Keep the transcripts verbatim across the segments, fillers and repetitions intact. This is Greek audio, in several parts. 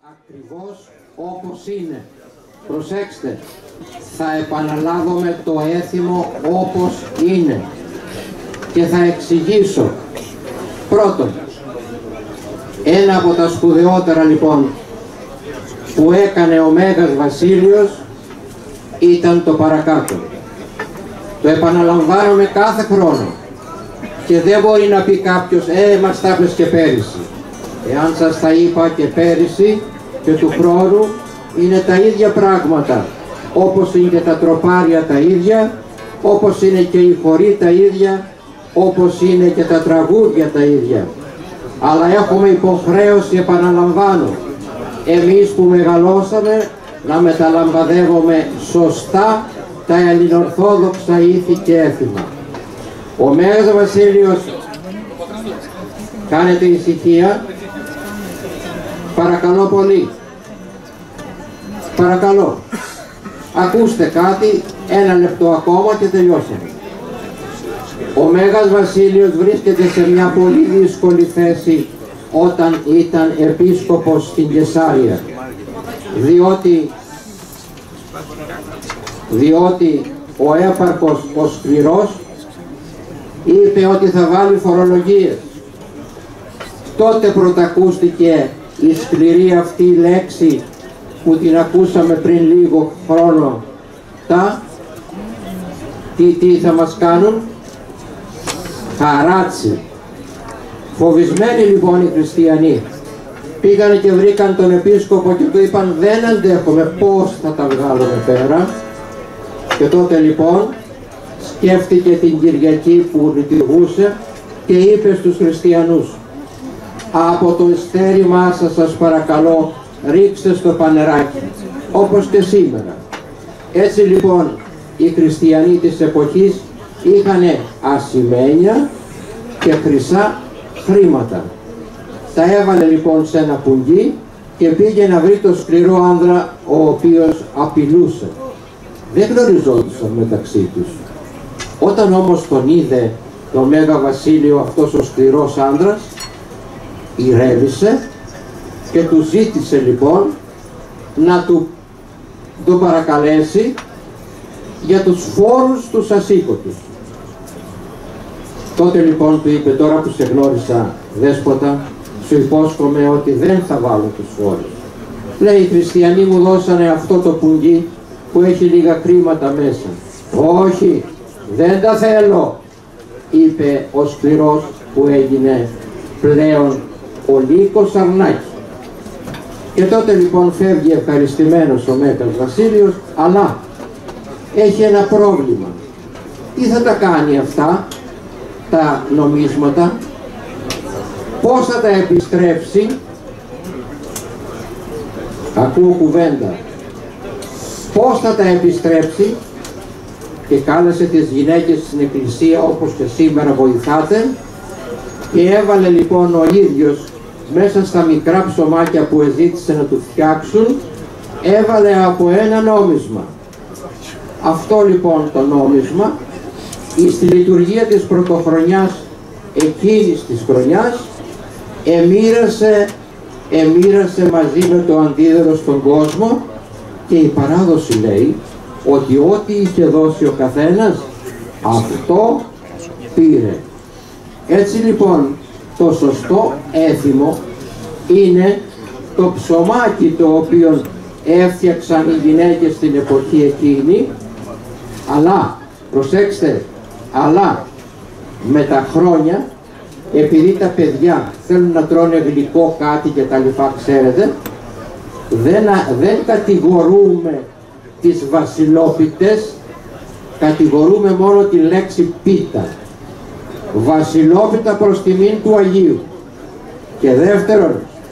ακριβώς όπως είναι. Προσέξτε, θα επαναλάβουμε το έθιμο όπως είναι και θα εξηγήσω. Πρώτον, ένα από τα σπουδαιότερα λοιπόν που έκανε ο Μέγας Βασίλειος ήταν το παρακάτω. Το επαναλαμβάνουμε κάθε χρόνο και δεν μπορεί να πει κάποιος «Ε, μας τα είπες και πέρυσι». Εάν σας τα είπα και πέρυσι και του χρόνου, είναι τα ίδια πράγματα, όπως είναι και τα τροπάρια τα ίδια, όπως είναι και οι χοροί τα ίδια, όπως είναι και τα τραγούδια τα ίδια. Αλλά έχουμε υποχρέωση, επαναλαμβάνω, εμείς που μεγαλώσαμε, να μεταλαμπαδεύουμε σωστά τα ελληνορθόδοξα ήθη και έθιμα. Ο Μέγας Βασίλειος, κάνετε ησυχία, παρακαλώ πολύ, παρακαλώ, ακούστε κάτι, ένα λεπτό ακόμα και τελειώσαμε. Ο Μέγας Βασίλειος βρίσκεται σε μια πολύ δύσκολη θέση όταν ήταν επίσκοπος στην Κεσάρια, διότι, διότι ο έπαρχος, ο σκληρός, είπε ότι θα βάλει φορολογίες. Τότε πρωτακούστηκε η σκληρή αυτή λέξη που την ακούσαμε πριν λίγο χρόνο. Τα, τι, τι θα μας κάνουν? Χαράτσι. Φοβισμένοι λοιπόν οι χριστιανοί πήγανε και βρήκαν τον επίσκοπο και του είπαν δεν αντέχουμε, πώς θα τα βγάλουμε πέρα? Και τότε λοιπόν σκέφτηκε την Κυριακή που λειτουργούσε και είπε στους χριστιανούς από το εστέρημά σας σας παρακαλώ ρίξτε στο πανεράκι, όπως και σήμερα. Έτσι λοιπόν οι χριστιανοί της εποχής είχαν ασημένια και χρυσά χρήματα. Τα έβαλε λοιπόν σε ένα πουγγί και πήγε να βρει το σκληρό άνδρα ο οποίος απειλούσε. Δεν γνωριζόντουσαν μεταξύ τους. Όταν όμως τον είδε το Μέγα Βασίλειο αυτός ο σκληρός άνδρας, ηρέμησε και του ζήτησε λοιπόν να του τον παρακαλέσει για τους φόρους τους ασήκωτους. Τότε λοιπόν του είπε τώρα που σε γνώρισα δέσποτα, σου υπόσχομαι ότι δεν θα βάλω τους φόρους. Λέει οι χριστιανοί μου δώσανε αυτό το πουγγί που έχει λίγα χρήματα μέσα. Όχι, δεν τα θέλω, είπε ο σκληρός που έγινε πλέον ο Λύκος Αρνάκη. Και τότε λοιπόν φεύγει ευχαριστημένος ο Μέγας Βασίλειος, αλλά έχει ένα πρόβλημα. Τι θα τα κάνει αυτά τα νομίσματα, πώς θα τα επιστρέψει? Ακούω κουβέντα. Πώς θα τα επιστρέψει? Και κάλεσε τις γυναίκες στην εκκλησία όπως και σήμερα βοηθάτε και έβαλε λοιπόν ο ίδιος μέσα στα μικρά ψωμάκια που εζήτησε να του φτιάξουν, έβαλε από ένα νόμισμα. Αυτό λοιπόν το νόμισμα στη λειτουργία της πρωτοχρονιάς εκείνης της χρονιάς εμοίρασε, εμοίρασε μαζί με το αντίδερο στον κόσμο και η παράδοση λέει ότι ό,τι είχε δώσει ο καθένας αυτό πήρε. Έτσι λοιπόν το σωστό έθιμο είναι το ψωμάκι το οποίο έφτιαξαν οι γυναίκες στην εποχή εκείνη, αλλά προσέξτε, αλλά με τα χρόνια επειδή τα παιδιά θέλουν να τρώνε γλυκό κάτι και τα λοιπά, ξέρετε, δεν, δεν κατηγορούμε τις βασιλόπιτες, κατηγορούμε μόνο τη λέξη πίτα. Βασιλόπιτα προς τιμήν του Αγίου. Και δεύτερον,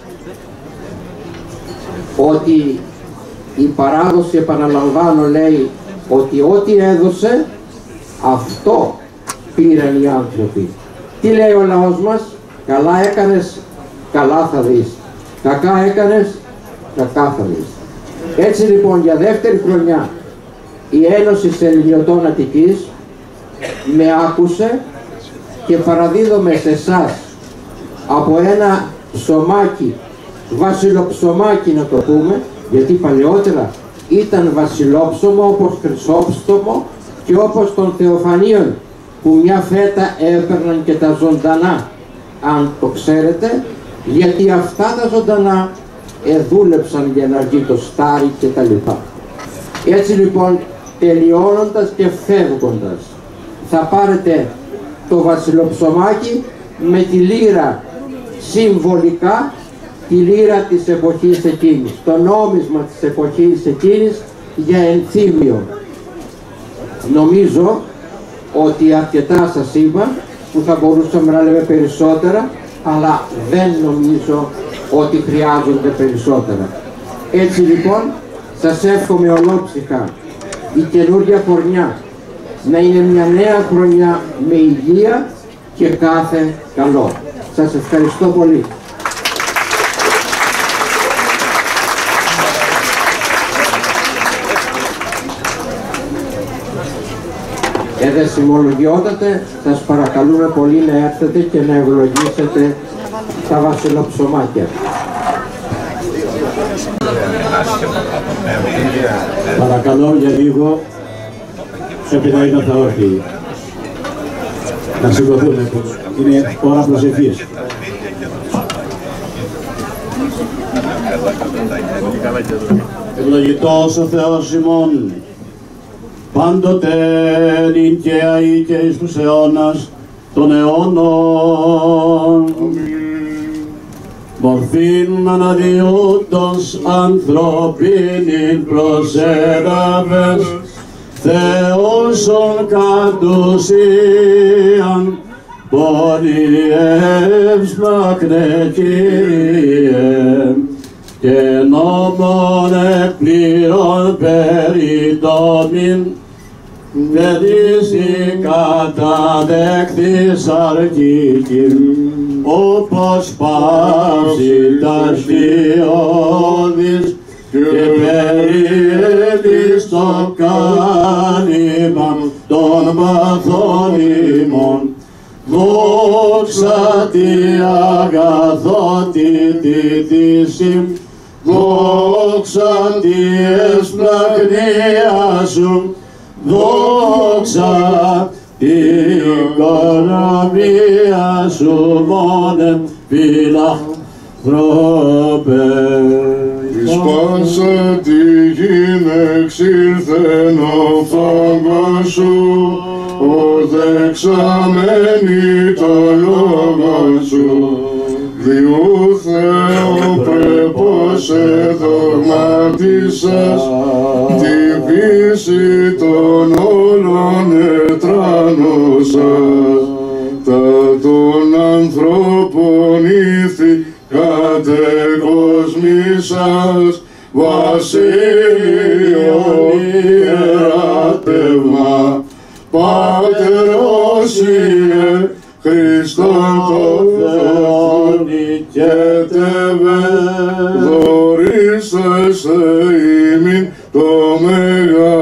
ότι η παράδοση, επαναλαμβάνω, λέει ότι ό,τι έδωσε αυτό πήραν οι άνθρωποι. Τι λέει ο λαός μας? Καλά έκανες, καλά θα δεις. Κακά έκανες, κακά θα δεις. Έτσι λοιπόν για δεύτερη χρονιά η Ένωση Ελληνιωτών Αττικής με άκουσε και παραδίδομαι σε εσάς από ένα ψωμάκι βασιλοψωμάκι να το πούμε, γιατί παλαιότερα ήταν βασιλόψωμο όπως χρυσόψωμο και όπως των Θεοφανίων, που μια φέτα έπαιρναν και τα ζωντανά, αν το ξέρετε, γιατί αυτά τα ζωντανά εδούλεψαν για να βγει το στάρι και τα λοιπά. Έτσι λοιπόν, τελειώνοντας και φεύγοντας, θα πάρετε το βασιλοψωμάκι με τη λύρα συμβολικά, τη λύρα της εποχής εκείνης, το νόμισμα της εποχής εκείνης για ενθύμιο. Νομίζω ότι αρκετά σας είπα, που θα μπορούσαμε να λέμε περισσότερα, αλλά δεν νομίζω ότι χρειάζονται περισσότερα. Έτσι λοιπόν, σας εύχομαι ολόψυχα η καινούργια χρονιά να είναι μια νέα χρονιά με υγεία και κάθε καλό. Σας ευχαριστώ πολύ. Εδεσιμολογιότατε, σας παρακαλούμε πολύ να έρθετε και να ευλογήσετε τα βασιλοψωμάκια. Παρακαλώ για λίγο, πρέπει να είναι θα όρθιοι. Να σηκωθούμε, είναι ώρα προσευχής. Ευλογητός ο Θεός ημών, πάντοτε νυν και αεί και εις τους αιώνας των αιώνων. Μορφήν αναδιούτος ανθρωπίνην προσέλαβες, Θεούσον κατ' ουσίαν πολυεύσπλακνε Κύριε, και νόμον εκπλήρων περί τόμην, παιδίσι καταδέχθης αρκήκην, όπως παύση τας διόδης και περιέλης το κάλυμα των παθών ημών. Δόξα τη αγαθότητη της, δόξα τη εσπλαγνία σου, δόξα την οικονομία σου μόνε φιλανθρώπε. Εις πάσα τη γην εξήλθεν ο φόβος σου, ο δεξαμένη το λόγο σου, διού Θεό πρέπος εδογματίσας τη φύση των όλων ετράνωσας, τα των ανθρώπων ήθη κατεκοσμήσας, βασίλειον ιερατεύμα, Πάτερ όσιε Χριστόν το Θεόν νικέτευε, δωρήσεσαι ημίν το μέγα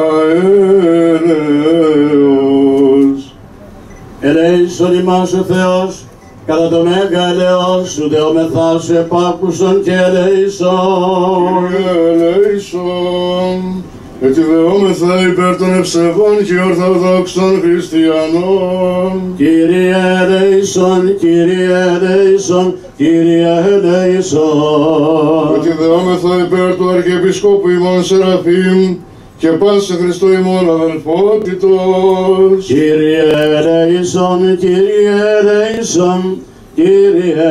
έλεος. Ελέησον ημάς ο Θεός, κατά το μέγα ελεός σου δεόμεθά σου επάκουσον και ελέησον. Ελέησον. Έτσι δεόμεθα υπέρ των ευσεβών και ορθοδόξων χριστιανών. Κύριε ελέησον, Κύριε ελέησον, Κύριε ελέησον. Έτσι δεόμεθα υπέρ του Αρχιεπισκόπου ημών Σεραφείμ και πάσε Χριστό ημών αδελφότητος. Κύριε ελέησον, Κύριε ελέησον, Κύριε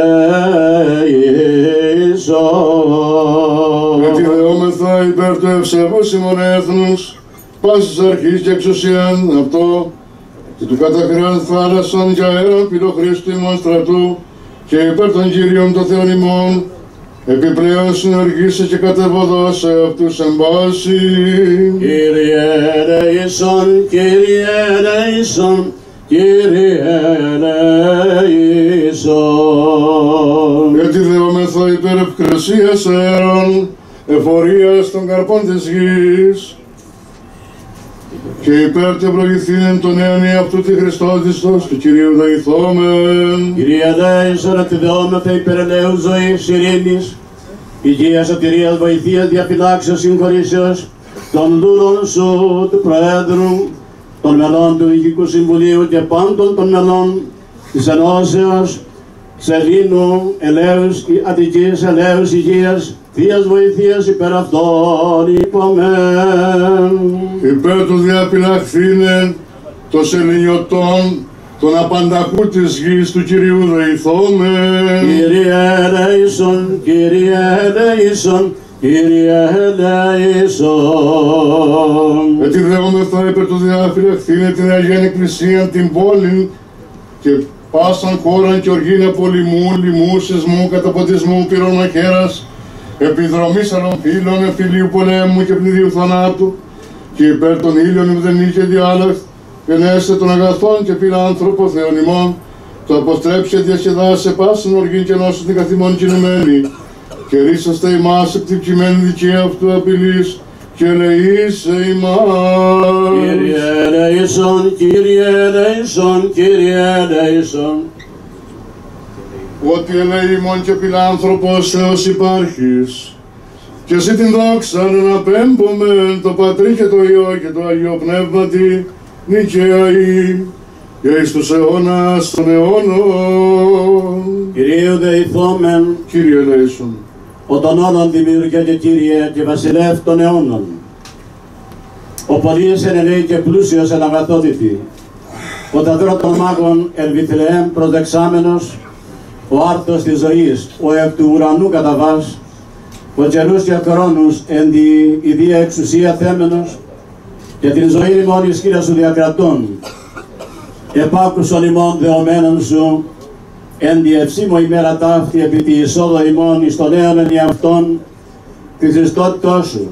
ελέησον. Γιατί δεόμεθα υπέρ του ευσεβούς ημών έθνους, πάσης αρχής και εξουσίαν αυτό, και του καταχρέων θάλασσαν και αέραν πυλοχρήστου ημών στρατού, και υπέρ των Κύριων των Θεών ημών, επιπλέον συνεργήσε και κατεβοδώσε αυτούς εμπάση. Κύριε ελέησον, Κύριε ελέησον, Κύριε ελέησον. Γιατί δεόμεθα υπέρ ευκρασίας αέρων, εφορίας των καρπών της γης, και υπέρ και ευλογηθήνεν τον αιώνι αυτού τη Χριστόδιστος του Κυρίου δεηθόμεν. Κύριε ελέησον, ότι δεόμεθα υπέρ ελέους ζωής, ειρήνης υγείας, σωτηρίας, βοηθείας, διαφυλάξεως, συγχωρήσεως, των δούλων σου, του Προέδρου, των μελών του Διοικητικού Συμβουλίου και πάντων των μελών της Ενώσεως Σελήνου, Ελέους, Αττικής, Ελέους, Υγείας, Θείας βοηθείας υπέρ αυτών υπομεν. Υπέρ του διαπυλαχθήνεν των Σεληνιωτών, τον απανταχού της γης του Κυρίου δεηθόμεν. Κύριε ελέησον, Κύριε ελέησον, Κύριε ελέησον. Ετιδεόμεθα υπέρ του διαπυλαχθήνε την Αγία Εκκλησία, την πόλη και πάσαν χώραν και οργήν απολυμού, λοιμού, σεισμού, καταποντισμού, πυρών μαχαίρας, επιδρομής αλομφύλων, εμφυλίου πολέμου και πνιδίου θανάτου, και υπέρ των ήλιων ουδενή και διάλαχθ, ενέστε των αγαθών και φιλάνθρωπο Θεόν ημών, το αποστρέψε διασκεδάσε πάσαν οργήν και νόσου την καθημών κινουμένη, και ρίσαστε ημάς εκτυπκειμένη δικαία αυτού απειλής, και ελεήσε ημάς. Κύριε ελέησον, Κύριε ελέησον, Κύριε ελέησον. Ότι ελεήμων και φιλάνθρωπος Θεός υπάρχεις, και εσύ την δόξα να απέμπομεν το Πατρί και το Υιό και το Αγίο Πνεύματι, νικαία ή, και εις τους αιώνας των αιώνων. Κυρίου δεηθόμεν, Κύριε ελέησον. ο των όλων δημιουργέ και Κύριε και βασιλεύ των αιώνων. Ο πολύς εν ελέη και πλούσιος εν αγαθότητη. Ο ταδρό των μάγων εν Βιθλεέμ προσδεξάμενος, ο άρτος της ζωής, ο εκ του ουρανού καταβάς, ο καιρούς και χρόνους εν τη ιδία εξουσία θέμενος, και την ζωή ημών εις Κύριε σου διακρατών. Επάκουσον ημών δεωμένων σου, εν τη ευσύμω ημέρα ταύτη επί τη εισόδο ημών εις τον αίων εν εαυτόν της Χριστότητός σου,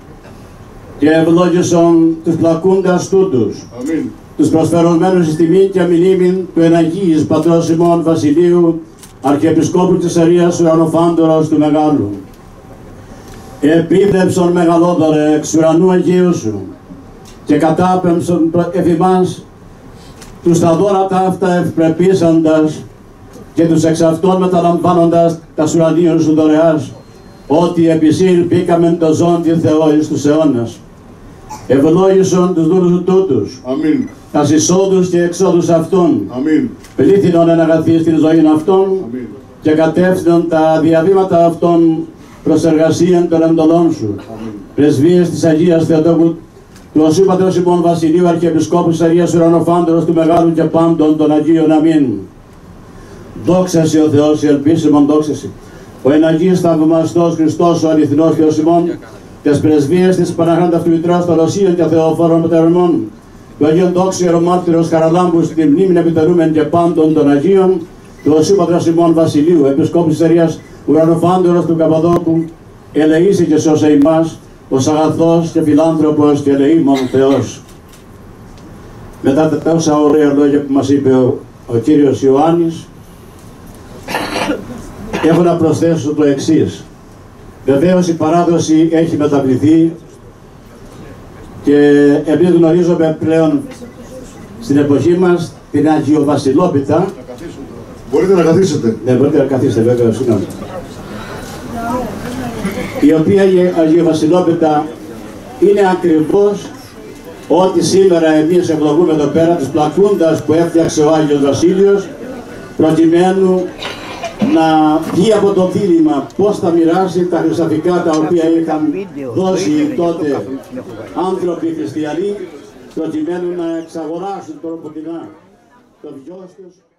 και ευλόγησον τους πλακούντας τούτους, Αμήν. τους προσφερονμένους εις τιμήν και μνήμην του εναγίης πατρός ημών Βασιλείου, Αρχιεπισκόπου της Αρίας Ουρανοφάντορος του Μεγάλου. Επίδεψον μεγαλόδωρε εξ ουρανού Αγίου σου, και κατάπεμψον εφ' ημάς τους τα δώρα τα αυτά ευπρεπήσαντας, και τους εξ αυτών μεταλαμβάνοντας τα ουρανίους σου δωρεάς, ότι επισήλ πήκαμεν το ζώντι Θεό εις τους αιώνας. Ευλόγησον τους δούλους σου τούτους, Αμήν. τας εισόδους και εξόδους αυτών, Αμήν. πλήθυνον εν αγαθείς την ζωή αυτών, Αμήν. και κατεύθυνον τα διαβήματα αυτών προς εργασίαν των εντολών σου. Πρεσβείες της Αγίας Θεοτόκου, του Οσίου Πατρός ημών Βασιλείου, Αρχιεπισκόπου της Αρίας Ουρανοφάντορος του Μεγάλου και πάντων των Αγίων. Αμήν. Δόξα σοι ο Θεός, η ελπίσιμον δόξα σοι. Ο εν Αγίης θαυμαστός Χριστός, ο αληθινός Θεός ημών, τες πρεσβείες της Παναγιώτης αυτού Μητρός των Οσίων και Θεοφόρων Πατέρων ημών, του Αγίων Δόξου Ιερομάρτυρος Χαραλάμπου, στην μνήμην επιτερούμεν και πάντων των Αγίων, του Οσίου Πατρός ημών Βασιλείου, Επισκόπου της Αρίας Ουρανοφάντορος του Καπαδόκου, ελεήσει και σώσε ημάς, ως αγαθός και φιλάνθρωπος και ελεήμων Θεός. Μετά τα τόσα ωραία λόγια που μας είπε ο, ο Κύριος Ιωάννης, έχω να προσθέσω το εξής. Βεβαίως η παράδοση έχει μεταβληθεί και επειδή γνωρίζουμε πλέον στην εποχή μας την Αγιοβασιλόπιτα. Μπορείτε να καθίσετε. Ναι, μπορείτε να καθίσετε βέβαια, συγγνώμη. Η οποία η Αγιοβασιλόπιτα είναι ακριβώς ό,τι σήμερα εμείς ευλογούμε εδώ πέρα, της πλακούντας που έφτιαξε ο Άγιος Βασίλειος, προκειμένου να βγει από το δίλημμα πώς θα μοιράσει τα χρυσαφικά τα οποία είχαν δώσει τότε άνθρωποι χριστιανοί, προκειμένου να εξαγοράσουν τροποτινά το βιός τους.